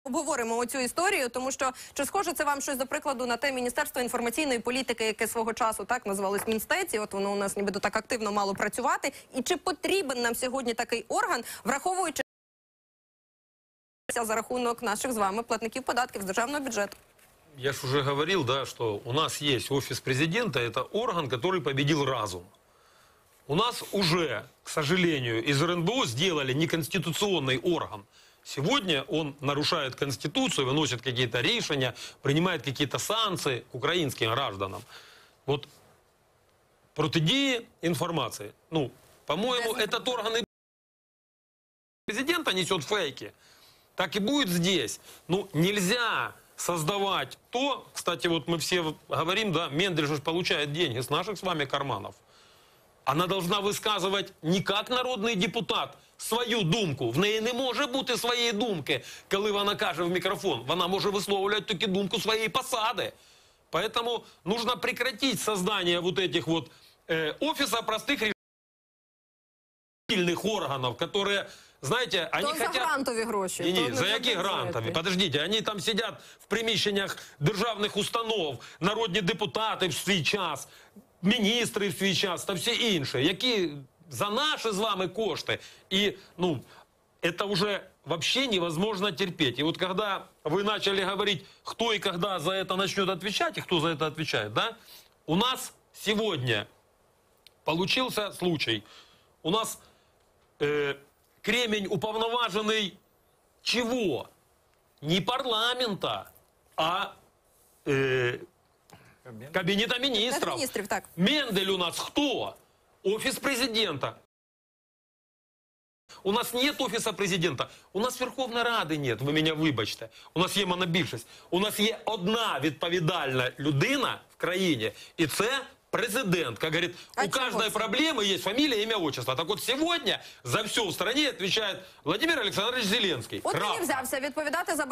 Обговоримо оцю історію, тому що чи схоже це вам щось, до прикладу, на те Міністерство інформаційної політики, яке свого часу так називалось Мінстеці, от воно у нас ніби так активно мало працювати, і чи потрібен нам сьогодні такий орган, враховуючи за рахунок наших з вами платників податків з державного бюджету? Я ж уже говорил, да, что у нас есть офис президента, это орган, который победил разум. У нас уже, к сожалению, из РНБО сделали неконституционный орган. Сегодня он нарушает Конституцию, выносит какие-то решения, принимает какие-то санкции к украинским гражданам. Вот протидії информации. Ну, по-моему, этот орган и президента несет фейки. Так и будет здесь. Ну, нельзя создавать то, кстати, вот мы все говорим, да, Мендель же получает деньги с наших с вами карманов. Она должна висказувати не як народний депутат свою думку. В неї не може бути своєї думки, коли вона каже в мікрофон. Вона може висловлювати тільки думку своєї посади. Поэтому нужно прекратить создание вот этих вот офиса простых решительных органов, которые, знаете, они хотят... За грантові гроші. Ні, за які грантові? Подождите, вони там сидять в приміщеннях державних установ, народні депутати в свій час, міністри в свій час та всі інші, які за наші з вами кошти. І, ну, это уже вообще невозможно терпеть. И вот когда вы начали говорить, кто и когда за это начнет отвечать, и кто за это отвечает, да, у нас сегодня получился случай. У нас Кремень уповноваженный чего? Не парламента, а Кабинета министров. Так. Мендель у нас кто? Офис президента. У нас нет офиса президента. У нас Верховної Ради нет, ви мене вибачте. У нас є монобільшість. У нас є одна відповідальна людина в країні, і це президент. Как говорит, у каждой проблемы есть фамилия, имя, отчество. Так вот сегодня за все в стране отвечает Владимир Александрович Зеленский. От він взявся відповідати за